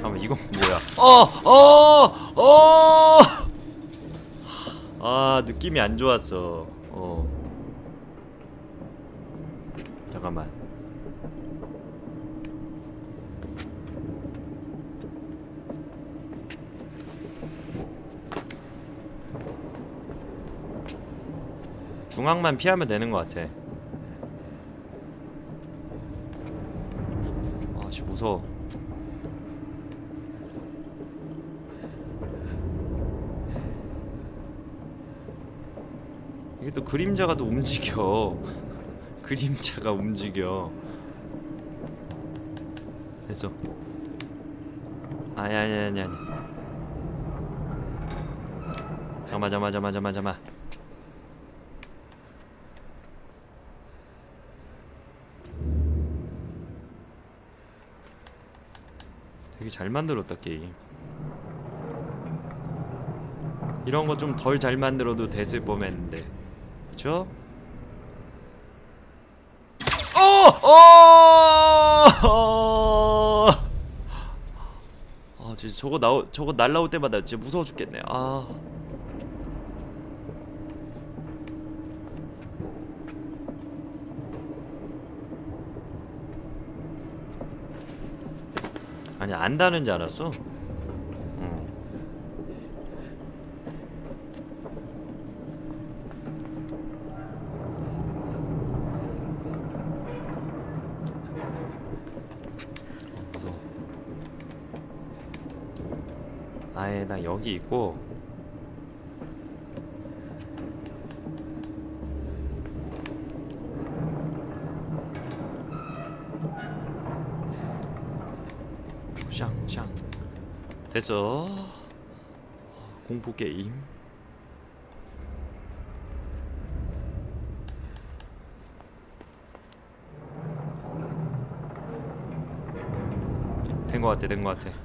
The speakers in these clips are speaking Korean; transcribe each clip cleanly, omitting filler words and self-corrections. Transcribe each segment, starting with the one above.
잠깐만 이건 뭐야? 아 느낌이 안 좋았어. 잠깐만. 중앙만 피하면 되는 것 같아. 아씨 무서워. 이게 또 그림자가 또 움직여. 그림자가 움직여. 됐어. 아니. 잠깐만. 되게 잘 만들었다 게임. 이런 거 좀 덜 잘 만들어도 됐을 뻔했는데, 그쵸? 진짜 저거 날라올 때마다 진짜 무서워 죽겠네. 아니 안다는 줄 알았어. 무서워. 아예 나 여기 있고. 샹 됐어. 공포 게임. 된 것 같아.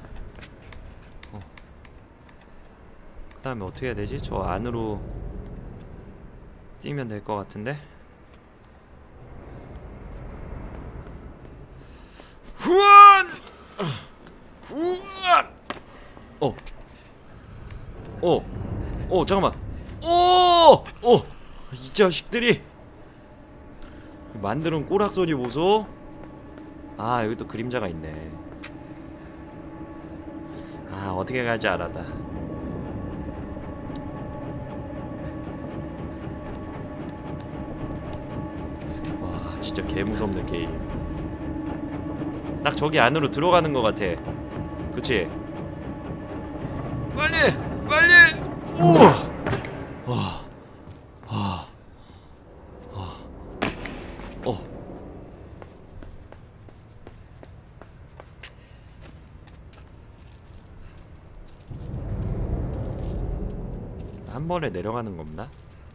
그 다음에 어떻게 해야 되지? 저 안으로 뛰면 될 것 같은데? 후안! 잠깐만. 이 자식들이 만드는 꼬락소리 보소. 여기 또 그림자가 있네. 어떻게 갈지 알았다. 와 진짜 개무섭네 게임. 딱 저기 안으로 들어가는 것 같아. 그치? 빨리! 한 번에 내려가는 거 없나?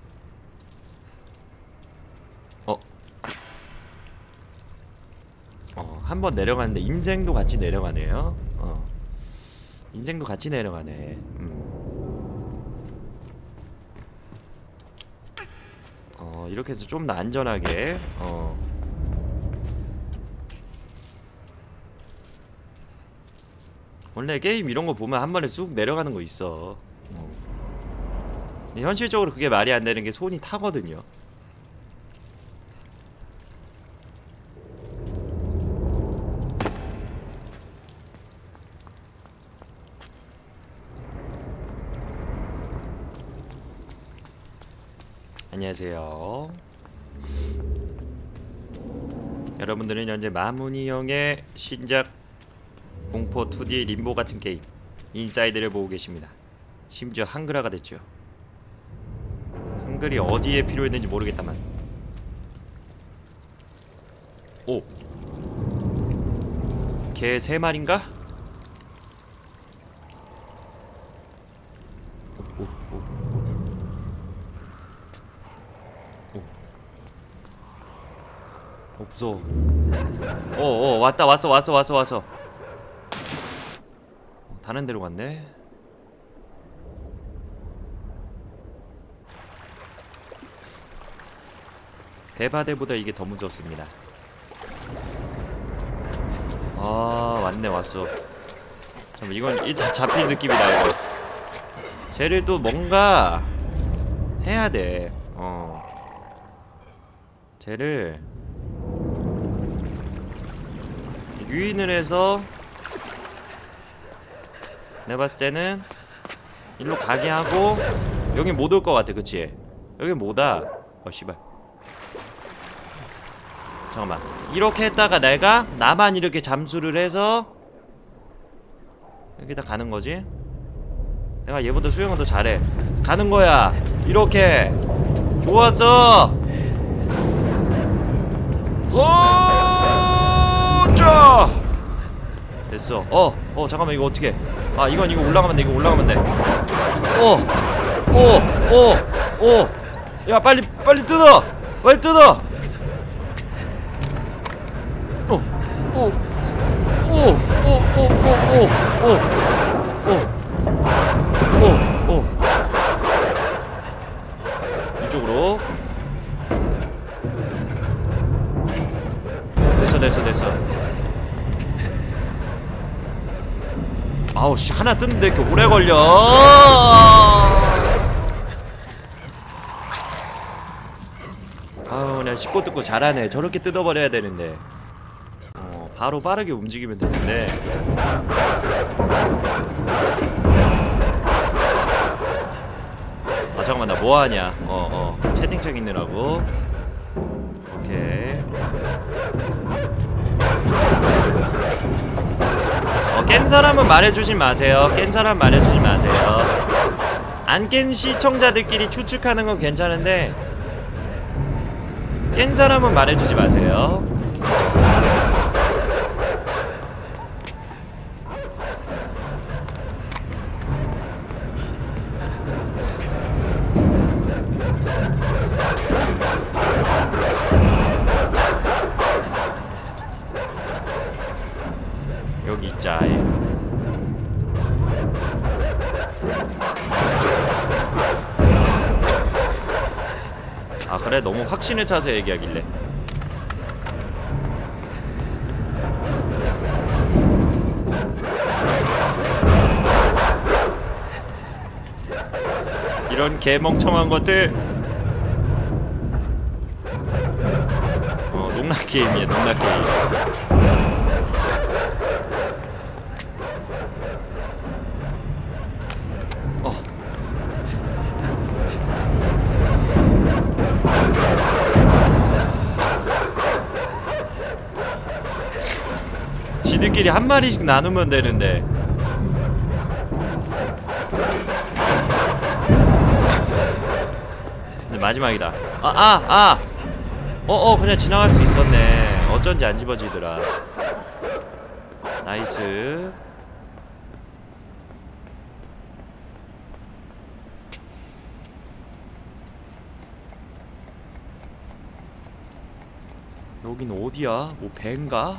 한 번 내려가는데 인생도 같이 내려가네요. 인생도 같이 내려가네. 이렇게 해서 좀 더 안전하게. 원래 게임 이런 거 보면 한 번에 쑥 내려가는 거 있어. 근데 현실적으로 그게 말이 안 되는 게 손이 타거든요. 안녕하세요. 여러분들은 현재 마무니형의 신작 공포 2D 림보 같은 게임 인사이드를 보고 계십니다. 심지어 한글화가 됐죠. 한글이 어디에 필요했는지 모르겠다만. 개 3마리인가? 무서워. 왔어. 다른 데로 갔네. 대바대보다 이게 더 무섭습니다. 왔어. 잠깐만, 이건 일단 잡힐 느낌이다 이거. 쟤를 또 뭔가 해야 돼. 쟤를 유인을 해서 내가 봤을 때는 일로 가게 하고. 여긴 못 올 것 같아, 그치? 여긴 뭐다. 씨발. 잠깐만, 이렇게 했다가 나만 이렇게 잠수를 해서 여기다 가는 거지? 내가 얘보다 수영은 더 잘해. 가는 거야. 이렇게. 좋았어. 호자. 됐어. 잠깐만, 이거 어떻게? 아, 이거 올라가면 돼. 이거 올라가면 돼. 야, 빨리 뜯어. 빨리 뜯어. 이쪽으로. 됐어. 아우 씨, 하나 뜯는데 이렇게 오래 걸려. 아우, 내가 씹고 뜯고 잘하네. 저렇게 뜯어버려야 되는데. 바로 빠르게 움직이면 되는데. 아, 잠깐만, 나 뭐하냐. 채팅창 있느라고. 오케이. 깬 사람은 말해주지 마세요. 깬 사람 말해주지 마세요. 안 깬 시청자들끼리 추측하는 건 괜찮은데 깬 사람은 말해주지 마세요. 여기 있자. 아, 그래? 너무 확신에 차서 얘기하길래. 이런 개멍청한 것들. 농락 게임이야, 농락 게임. 지들끼리 한 마리씩 나누면 되는데. 근데 마지막이다. 그냥 지나갈 수 있었네. 어쩐지 안 집어지더라. 나이스. 여긴 어디야? 뭐 배인가?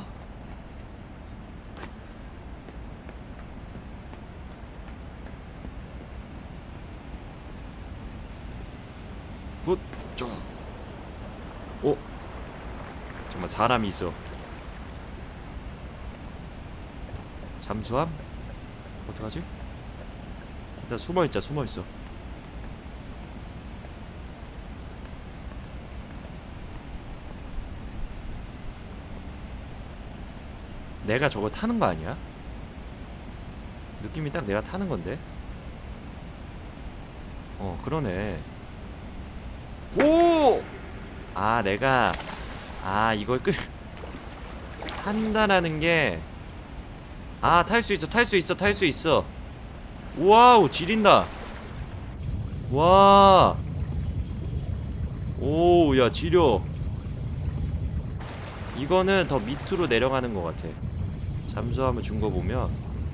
정말 사람이 있어. 잠수함? 어떡하지? 일단 숨어있자. 숨어있어. 내가 저거 타는 거 아니야? 느낌이 딱 내가 타는 건데? 그러네. 오! 아, 내가 이걸 판단하는 게. 탈 수 있어. 와우, 지린다. 와. 오, 야, 지려. 이거는 더 밑으로 내려가는 것 같아. 잠수함을 준 거 보면.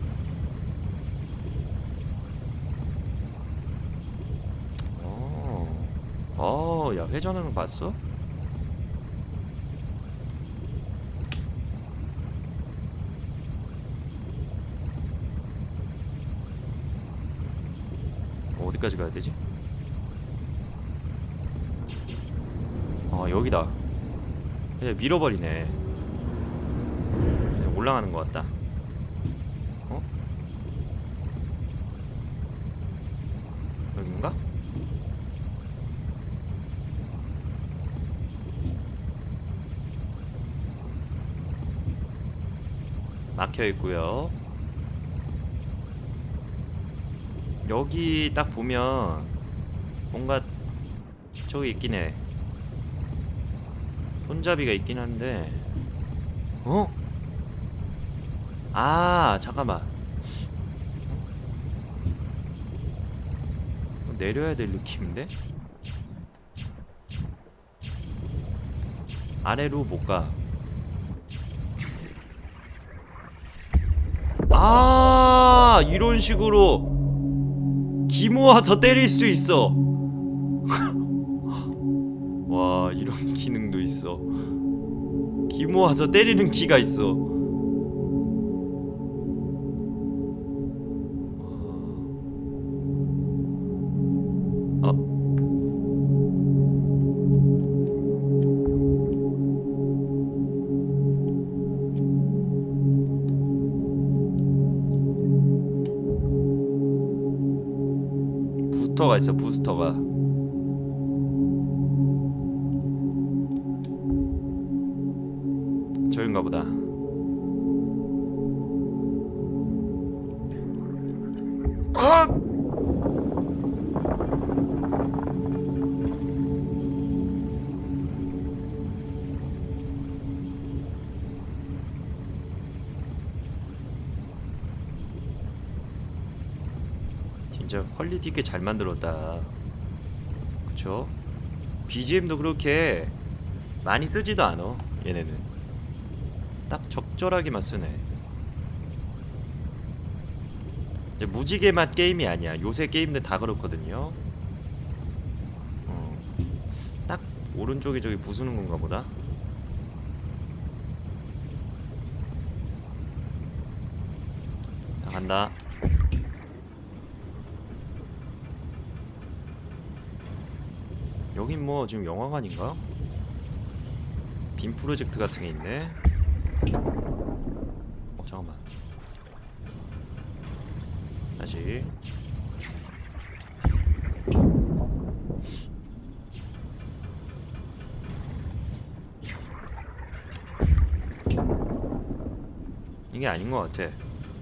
야, 회전하는 거 봤어? 어디까지 가야 되지? 여기다. 그냥 밀어버리네. 그냥 올라가는 것 같다. 막혀 있고요. 여기 딱 보면 뭔가 저기 있긴 해. 손잡이가 있긴 한데. 어? 아, 잠깐만. 내려야 될 느낌인데? 아래로 못 가. 아, 이런 식으로 기 모아서 때릴 수 있어. 와, 이런 기능도 있어. 기 모아서 때리는 기가 있어. 부스터가 있어, 부스터가. 저긴가 보다. 진짜 퀄리티 있게 잘 만들었다. 그쵸? BGM도 그렇게 많이 쓰지도 않아. 얘네는 딱 적절하게만 쓰네. 이제 무지개맛 게임이 아니야. 요새 게임들 다 그렇거든요. 딱 오른쪽에 저기 부수는 건가 보다. 자, 간다. 여긴 뭐 지금 영화관인가? 빔 프로젝트 같은 게 있네. 잠깐만. 다시. 이게 아닌 것 같아.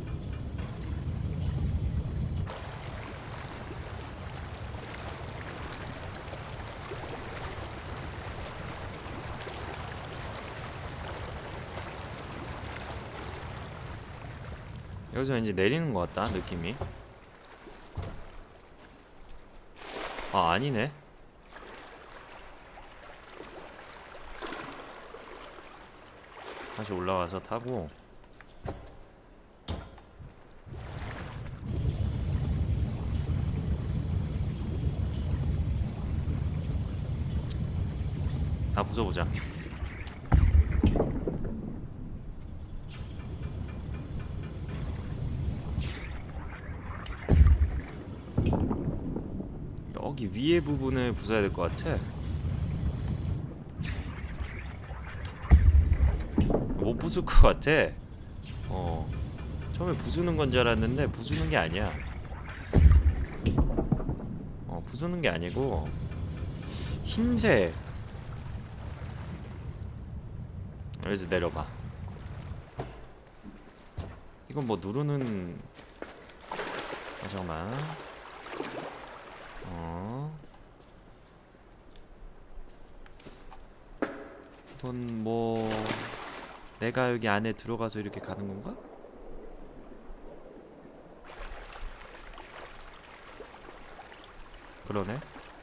여기서 왠지 내리는 것 같다, 느낌이. 아, 아니네. 다시 올라와서 타고. 다 부숴보자. 여기 위에 부분을 부숴야 될 것 같아. 못 부술 것 같아. 처음에 부수는 건 줄 알았는데 부수는 게 아니야. 부수는 게 아니고 흰색. 여기서 내려봐. 이건 뭐 누르는. 잠깐만. 이건 뭐 내가 여기 안에 들어가서 이렇게 가는 건가? 그러네.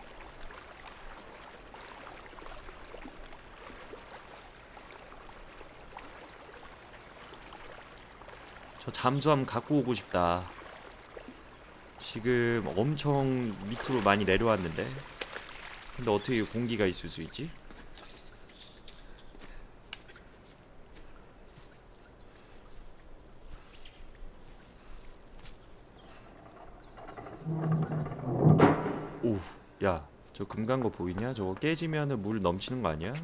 저 잠수함 갖고 오고 싶다. 지금 엄청 밑으로 많이 내려왔는데. 근데 어떻게 공기가 있을 수 있지? 오우, 야, 저 금간 거 보이냐? 저거 깨지면은 물 넘치는 거 아니야?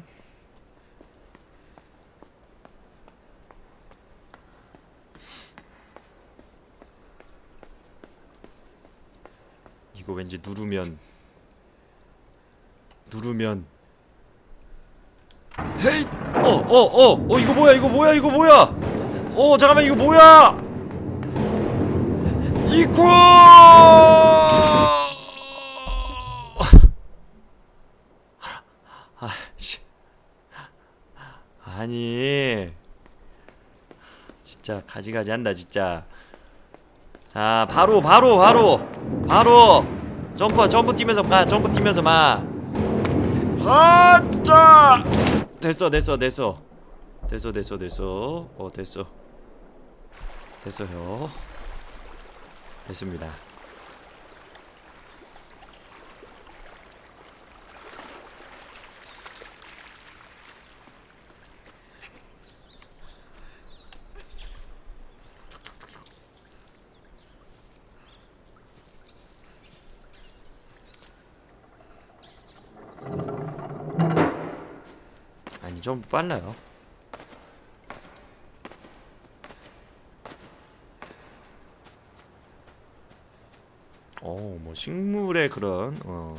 이거 왠지 누르면 헤이! 이거 뭐야, 이거 뭐야, 이거 뭐야! 오 잠깐만 이거 뭐야? 이쿠! 아씨. 아니. 진짜 가지가지 한다 진짜. 자 바로 점프 뛰면서 가. 점프 뛰면서 마. 하자. 됐어. 됐어요. 됐습니다. 아니 좀 빨라요. 뭐 식물의 그런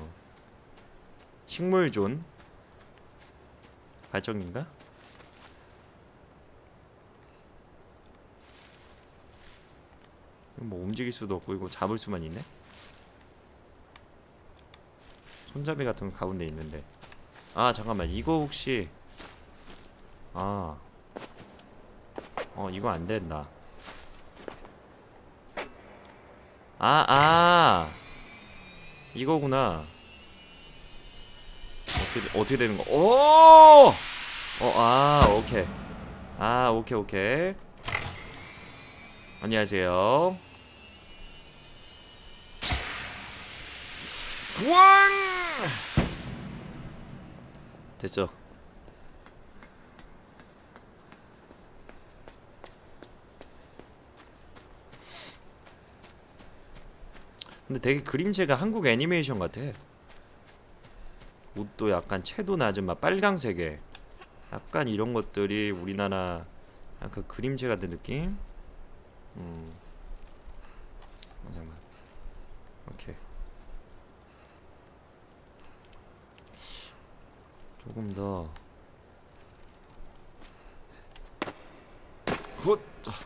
식물존 발전기인가? 뭐 움직일 수도 없고 이거 잡을 수만 있네. 손잡이 같은 거 가운데 있는데. 아 잠깐만 이거 혹시 이거 안 된다. 이거구나. 어떻게 되는 거? 오! 오케이. 오케이. 안녕하세요. 부왕! 됐죠. 근데 되게 그림체가 한국 애니메이션 같아. 옷도 약간 채도 낮은 막 빨강색에 약간 이런 것들이 우리나라 약간 그림체 같은 느낌? 잠깐만. 오케이. 조금 더 훗!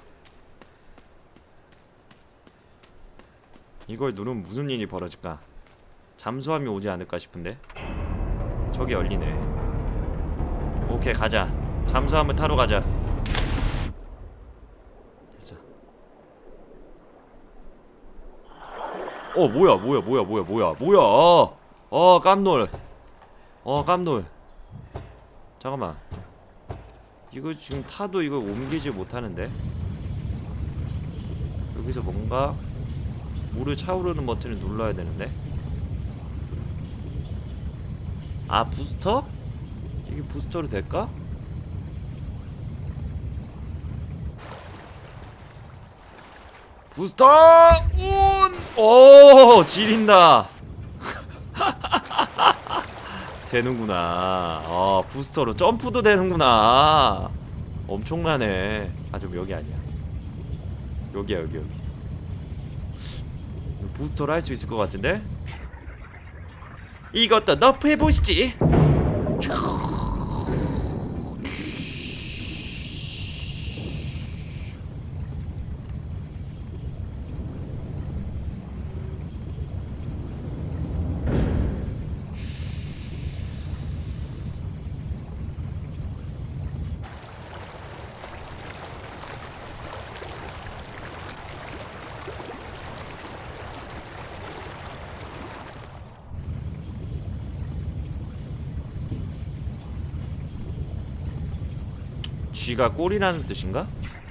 이걸 누르면 무슨 일이 벌어질까? 잠수함이 오지 않을까 싶은데. 저기 열리네. 오케이 가자. 잠수함을 타러 가자. 됐어. 뭐야 깜놀. 깜놀. 잠깐만. 이거 지금 타도 이거 옮기지 못하는데. 여기서 뭔가 물을 차오르는 버튼을 눌러야 되는데. 부스터? 이게 부스터로 될까? 부스터 온! 오 지린다. 되는구나. 부스터로 점프도 되는구나. 엄청나네. 좀 여기 아니야. 여기야 여기. 부스터로 할 수 있을 것 같은데? 이것도 너프 해보시지. 쥐가 꼴이라는 뜻인가?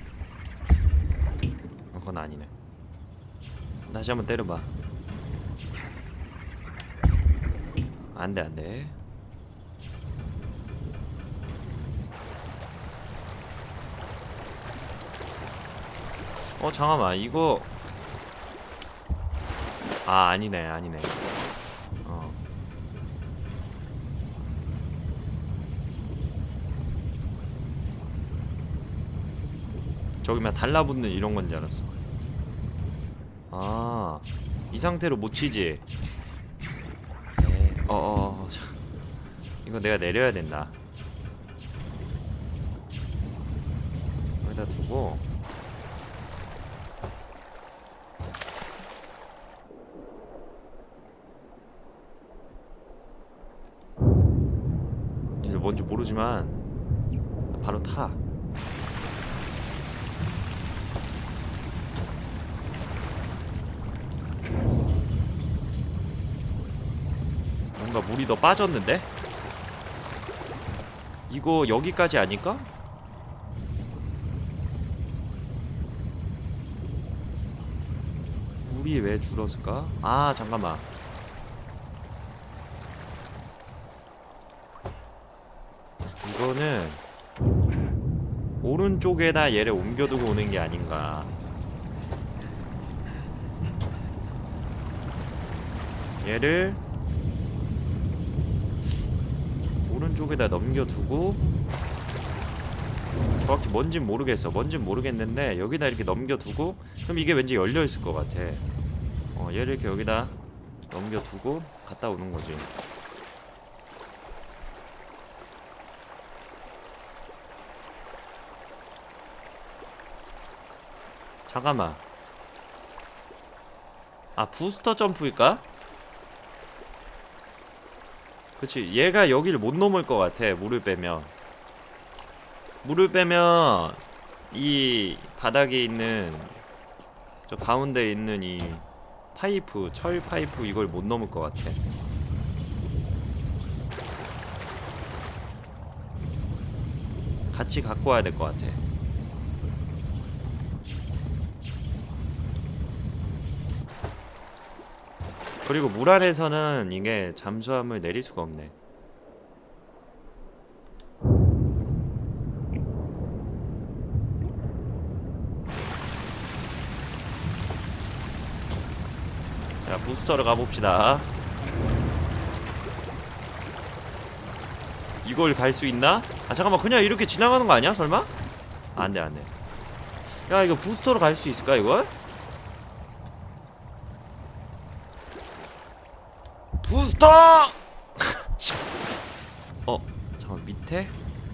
그건 아니네. 다시 한번 때려봐. 안돼 안돼. 잠깐만 이거 아니네. 저기만 달라붙는 이런 건 줄 알았어. 이 상태로 못 치지. 네. 이거 내가 내려야 된다. 여기다 두고 뭔지 모르지만 바로 타. 뭔가 물이 더 빠졌는데? 이거 여기까지 아닐까? 물이 왜 줄었을까? 아 잠깐만. 이거는 오른쪽에다 얘를 옮겨두고 오는 게 아닌가. 얘를 오른쪽에다 넘겨두고, 정확히 뭔진 모르겠어. 뭔진 모르겠는데 여기다 이렇게 넘겨두고, 그럼 이게 왠지 열려있을 것 같아. 얘를 이렇게 여기다 넘겨두고 갔다 오는 거지. 잠깐만. 아 부스터 점프일까? 그치, 얘가 여기를 못 넘을 것 같아. 물을 빼면 이 바닥에 있는, 저 가운데 있는 이 파이프, 철 파이프, 이걸 못 넘을 것 같아. 같이 갖고 와야 될 것 같아. 그리고 물 아래서는 이게 잠수함을 내릴 수가 없네. 자, 부스터로 가봅시다. 이걸 갈 수 있나? 아 잠깐만, 그냥 이렇게 지나가는 거 아니야? 설마? 안돼 안돼. 야 이거 부스터로 갈 수 있을까 이걸? 부스터! 잠깐, 밑에?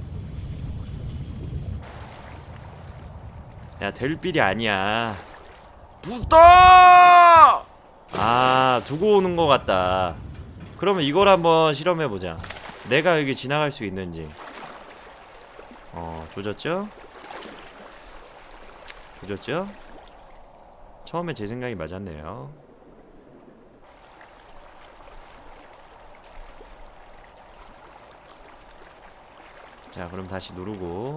야, 될 빌이 아니야. 부스터! 아, 두고 오는 것 같다. 그러면 이걸 한번 실험해보자. 내가 여기 지나갈 수 있는지. 조졌죠? 조졌죠? 처음에 제 생각이 맞았네요. 자, 그럼 다시 누르고.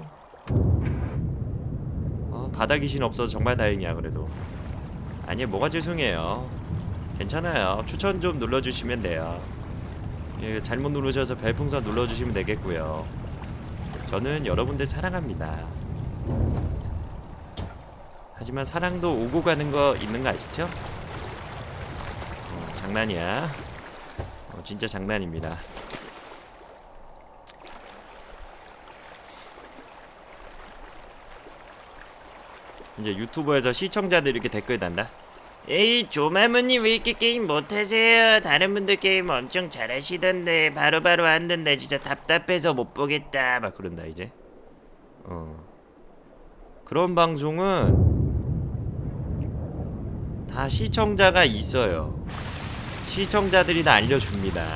바다 귀신 없어서 정말 다행이야. 그래도 아니, 뭐가 죄송해요. 괜찮아요. 추천 좀 눌러주시면 돼요. 예, 잘못 누르셔서 별풍선 눌러주시면 되겠고요. 저는 여러분들 사랑합니다. 하지만 사랑도 오고 가는 거 있는 거 아시죠? 장난이야. 진짜 장난입니다. 이제 유튜브에서 시청자들이 이렇게 댓글 단다. 에이, 조마무님 왜 이렇게 게임 못하세요? 다른 분들 게임 엄청 잘하시던데 바로바로 한던데 진짜 답답해서 못 보겠다 막 그런다 이제. 그런 방송은 다 시청자가 있어요. 시청자들이 다 알려줍니다.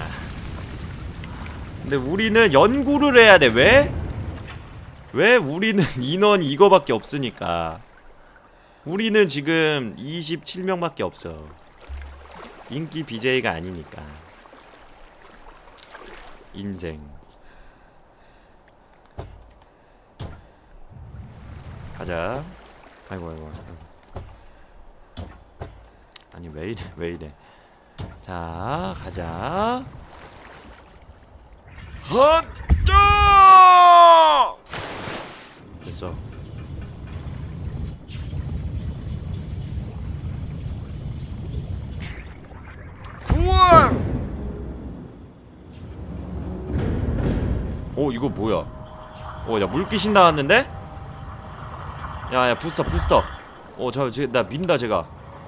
근데 우리는 연구를 해야 돼. 왜? 왜? 우리는 인원이 이거밖에 없으니까. 우리는 지금 27명밖에 없어. 인기 BJ가 아니니까. 인생. 가자. 아이고 아이고. 아니 왜 이래 왜 이래. 자 가자. 헛짜! 됐어. 후원! 이거 뭐야? 야 물귀신 나왔는데? 야야 부스터 부스터. 나 민다 제가.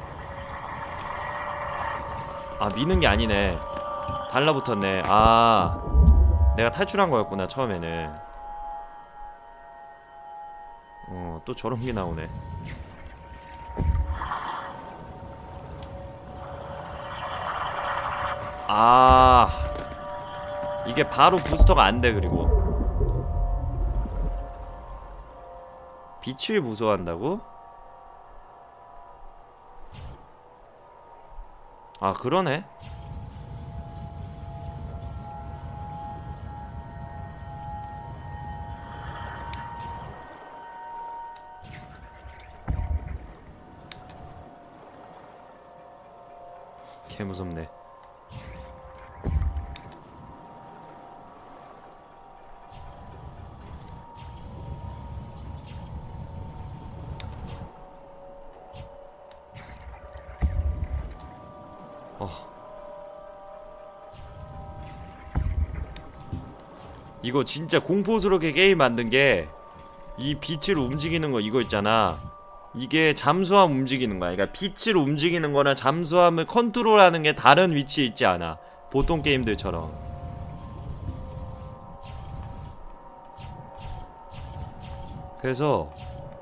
아 미는 게 아니네. 달라붙었네. 아 내가 탈출한 거였구나 처음에는. 또 저런 게 나오네. 아 이게 바로 부스터가 안 돼. 그리고 빛을 무서워한다고? 아 그러네. 개 무섭네. 이거 진짜 공포스럽게 게임 만든 게 이 빛을 움직이는 거 이거 있잖아. 이게 잠수함 움직이는 거야. 그러니까 빛을 움직이는 거나 잠수함을 컨트롤하는 게 다른 위치에 있지 않아. 보통 게임들처럼. 그래서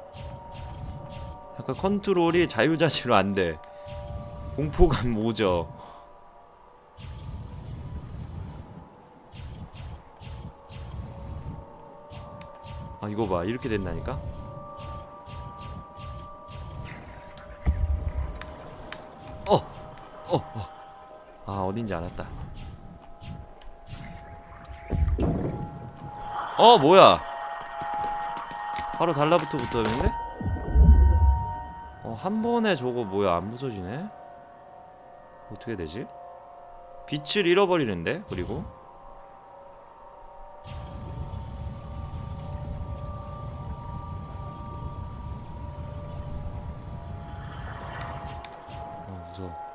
약간 컨트롤이 자유자재로 안 돼. 공포감 오죠. 아 이거 봐 이렇게 된다니까? 아 어딘지 알았다. 뭐야 바로 달라붙어 붙었는데? 한 번에 저거 뭐야 안 부서지네? 어떻게 되지? 빛을 잃어버리는데? 그리고 무서워.